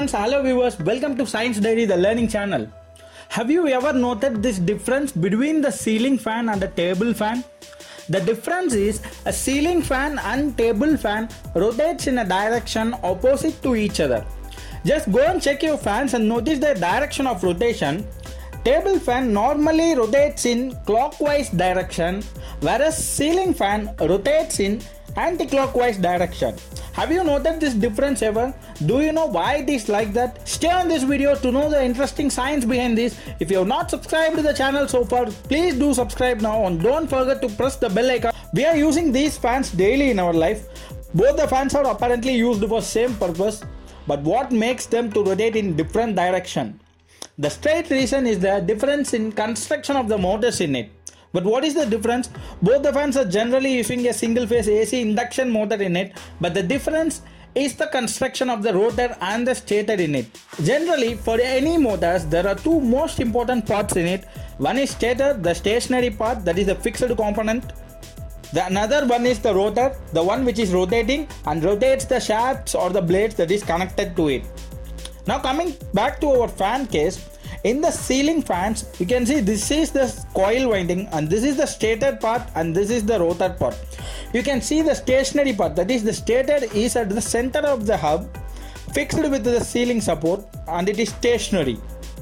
friends, hello viewers, welcome to Science Diary, the learning channel. Have you ever noted this difference between the ceiling fan and the table fan? The difference is a ceiling fan and table fan rotates in a direction opposite to each other. Just go and check your fans and notice the direction of rotation. Table fan normally rotates in clockwise direction, whereas ceiling fan rotates in anti-clockwise direction. Have you noted this difference ever? Do you know why it is like that? Stay on this video to know the interesting science behind this. If you have not subscribed to the channel so far, please do subscribe now and don't forget to press the bell icon. We are using these fans daily in our life. Both the fans are apparently used for same purpose, but what makes them to rotate in different direction? The straight reason is the difference in construction of the motors in it. But what is the difference? Both the fans are generally using a single phase AC induction motor in it, but the difference is the construction of the rotor and the stator in it. Generally, for any motors, there are two most important parts in it. One is stator, the stationary part, that is the fixed component. The another one is the rotor, the one which is rotating and rotates the shafts or the blades that is connected to it. Now coming back to our fan case, in the ceiling fans, you can see this is the coil winding and this is the stator part and this is the rotor part. You can see the stationary part, that is the stator is at the center of the hub, fixed with the ceiling support, and it is stationary.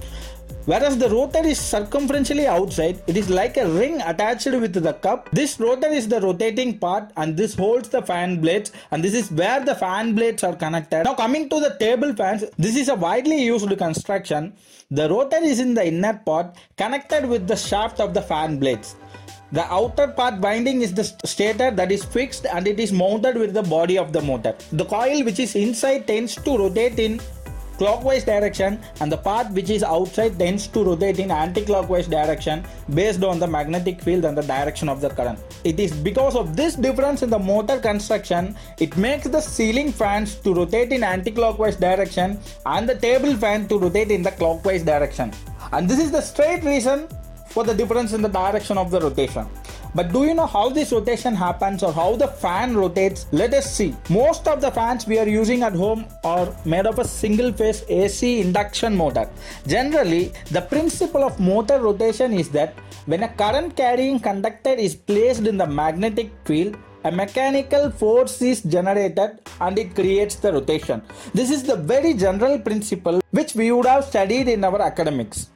Whereas the rotor is circumferentially outside, it is like a ring attached with the cup. This rotor is the rotating part and this holds the fan blades, and this is where the fan blades are connected. Now coming to the table fans, this is a widely used construction. The rotor is in the inner part connected with the shaft of the fan blades. The outer part winding is the stator that is fixed and it is mounted with the body of the motor. The coil which is inside tends to rotate in clockwise direction and the part which is outside tends to rotate in anti-clockwise direction based on the magnetic field and the direction of the current. It is because of this difference in the motor construction, it makes the ceiling fans to rotate in anti-clockwise direction and the table fan to rotate in the clockwise direction. And this is the straight reason for the difference in the direction of the rotation. But do you know how this rotation happens or how the fan rotates? Let us see. Most of the fans we are using at home are made of a single phase AC induction motor. Generally, the principle of motor rotation is that when a current carrying conductor is placed in the magnetic field, a mechanical force is generated and it creates the rotation. This is the very general principle which we would have studied in our academics.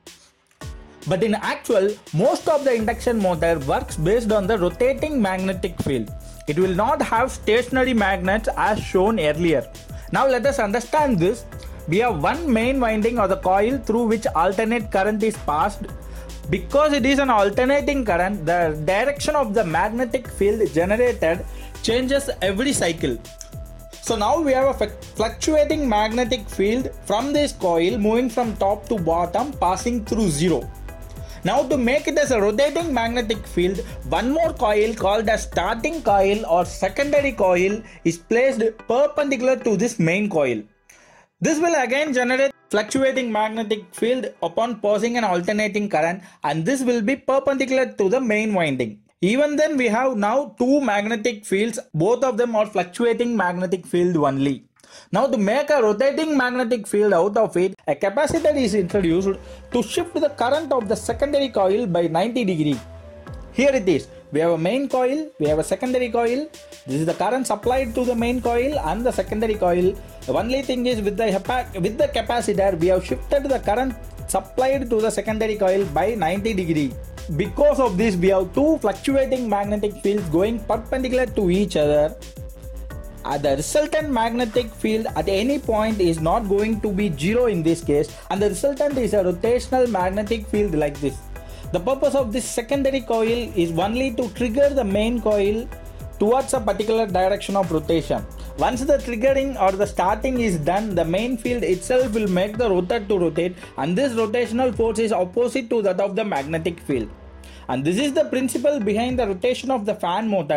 But in actual, most of the induction motor works based on the rotating magnetic field. It will not have stationary magnets as shown earlier. Now let us understand this. We have one main winding or the coil through which alternate current is passed. Because it is an alternating current, the direction of the magnetic field generated changes every cycle. So now we have a fluctuating magnetic field from this coil moving from top to bottom passing through zero. Now to make it as a rotating magnetic field, one more coil called as starting coil or secondary coil is placed perpendicular to this main coil. This will again generate fluctuating magnetic field upon passing an alternating current, and this will be perpendicular to the main winding. Even then we have now two magnetic fields, both of them are fluctuating magnetic field only. Now to make a rotating magnetic field out of it, a capacitor is introduced to shift the current of the secondary coil by 90 degrees. Here it is. We have a main coil, we have a secondary coil. This is the current supplied to the main coil and the secondary coil. The only thing is with the capacitor, we have shifted the current supplied to the secondary coil by 90 degrees. Because of this, we have two fluctuating magnetic fields going perpendicular to each other. The resultant magnetic field at any point is not going to be zero in this case, and the resultant is a rotational magnetic field like this. The purpose of this secondary coil is only to trigger the main coil towards a particular direction of rotation. Once the triggering or the starting is done, the main field itself will make the rotor to rotate, and this rotational force is opposite to that of the magnetic field. And this is the principle behind the rotation of the fan motor.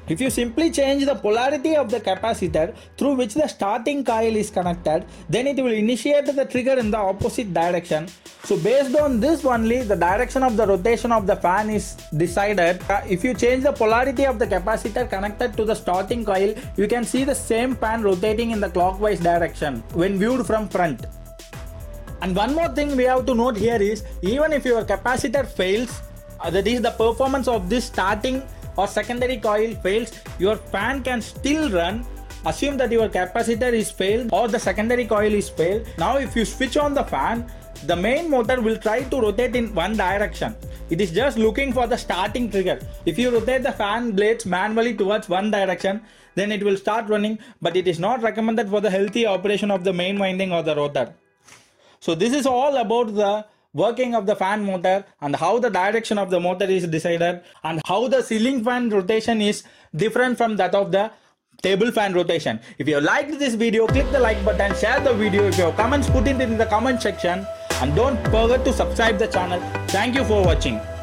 If you simply change the polarity of the capacitor through which the starting coil is connected, then it will initiate the trigger in the opposite direction. So based on this only, the direction of the rotation of the fan is decided. If you change the polarity of the capacitor connected to the starting coil, you can see the same fan rotating in the clockwise direction when viewed from front. And one more thing we have to note here is, even if your capacitor fails, that is the performance of this starting or secondary coil fails, your fan can still run. Assume that your capacitor is failed or the secondary coil is failed. Now if you switch on the fan, the main motor will try to rotate in one direction. It is just looking for the starting trigger. If you rotate the fan blades manually towards one direction, then it will start running, but it is not recommended for the healthy operation of the main winding or the rotor. So this is all about the working of the fan motor and how the direction of the motor is decided and how the ceiling fan rotation is different from that of the table fan rotation. If you liked this video, click the like button, share the video. If you have comments, put it in the comment section, and don't forget to subscribe the channel. Thank you for watching.